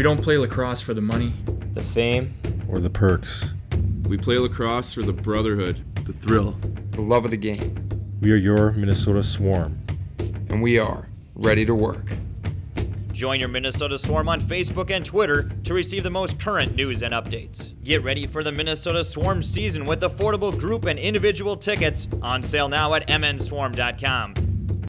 We don't play lacrosse for the money, the fame, or the perks. We play lacrosse for the brotherhood, the thrill, the love of the game. We are your Minnesota Swarm. And we are ready to work. Join your Minnesota Swarm on Facebook and Twitter to receive the most current news and updates. Get ready for the Minnesota Swarm season with affordable group and individual tickets on sale now at mnswarm.com.